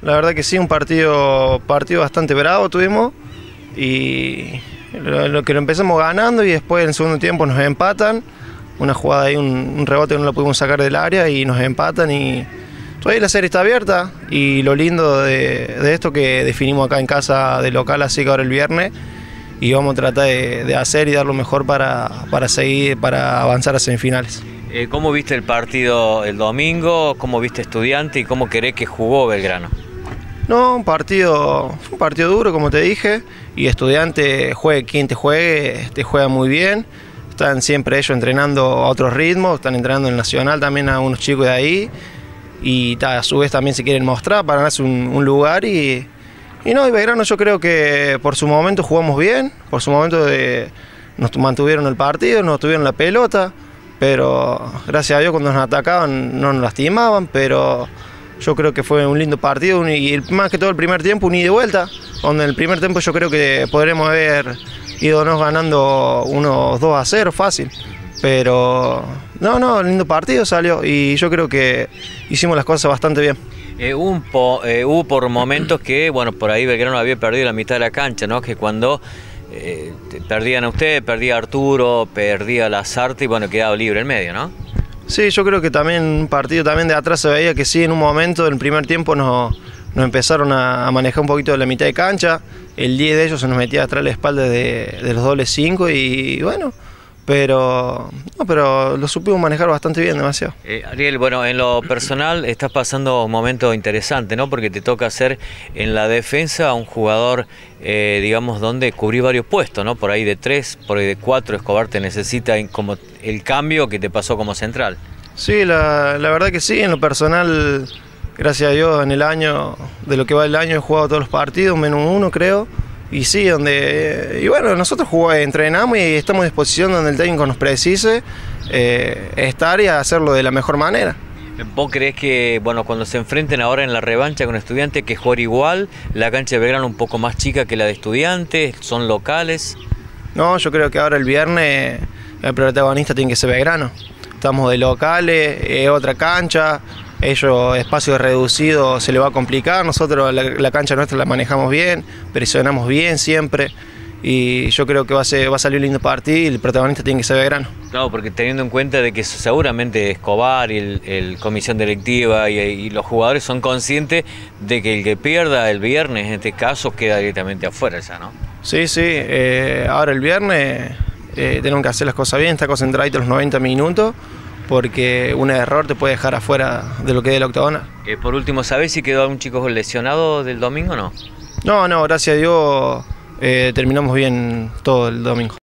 la verdad que sí, un partido bastante bravo tuvimos y lo que lo empezamos ganando y después en el segundo tiempo nos empatan, una jugada ahí, un rebote que no lo pudimos sacar del área y nos empatan y todavía la serie está abierta y lo lindo de esto que definimos acá en casa de local, así que ahora el viernes y vamos a tratar de hacer y dar lo mejor para seguir, para avanzar a semifinales. ¿Cómo viste el partido el domingo? ¿Cómo viste Estudiante y cómo querés que jugó Belgrano? No, un partido duro, como te dije, y Estudiante, juegue quien te juega muy bien. Están siempre ellos entrenando a otros ritmos, están entrenando en el Nacional también a unos chicos de ahí, y a su vez también se quieren mostrar para ganarse un lugar. Y Belgrano yo creo que por su momento jugamos bien, por su momento nos mantuvieron el partido, nos tuvieron la pelota, pero gracias a Dios cuando nos atacaban no nos lastimaban, pero yo creo que fue un lindo partido y más que todo el primer tiempo un ida y vuelta, donde en el primer tiempo yo creo que podremos haber ido ganando unos 2-0 fácil, pero no, lindo partido salió y yo creo que hicimos las cosas bastante bien. Hubo por momentos que, bueno, por ahí Belgrano había perdido la mitad de la cancha, ¿no? Que cuando perdían a usted, perdía a Arturo, perdía a Lazarte y bueno, quedaba libre en medio, ¿no? Sí, yo creo que también un partido también de atrás se veía que sí, en un momento, en el primer tiempo nos empezaron a manejar un poquito de la mitad de cancha, el 10 de ellos se nos metía atrás la espalda de los dobles 5 y bueno, pero lo supimos manejar bastante bien, demasiado. Ariel, bueno, en lo personal estás pasando un momento interesante, ¿no? Porque te toca ser en la defensa a un jugador, digamos, donde cubrir varios puestos, ¿no? Por ahí de 3, por ahí de 4, Escobar te necesita como el cambio que te pasó como central. Sí, la verdad que sí, en lo personal, gracias a Dios, en el año, de lo que va el año he jugado todos los partidos, menos uno creo. Y sí, y bueno, nosotros entrenamos y estamos en disposición donde el técnico nos precise estar y hacerlo de la mejor manera. ¿Vos creés que, bueno, cuando se enfrenten ahora en la revancha con Estudiantes, que jugar igual, la cancha de Belgrano un poco más chica que la de Estudiantes, son locales? No, yo creo que ahora el viernes el protagonista tiene que ser Belgrano. Estamos de locales, otra cancha. Ellos espacio reducido se le va a complicar, nosotros la cancha nuestra la manejamos bien, presionamos bien siempre y yo creo que va a salir un lindo partido y el protagonista tiene que ser Belgrano. Claro, porque teniendo en cuenta de que seguramente Escobar y el comisión directiva y los jugadores son conscientes de que el que pierda el viernes en este caso queda directamente afuera ya, ¿no? Sí, ahora el viernes tenemos que hacer las cosas bien, estar concentraditos los 90 minutos. Porque un error te puede dejar afuera de lo que es el octagonal. Por último, ¿sabés si quedó algún chico lesionado del domingo o no? No, gracias a Dios terminamos bien todo el domingo.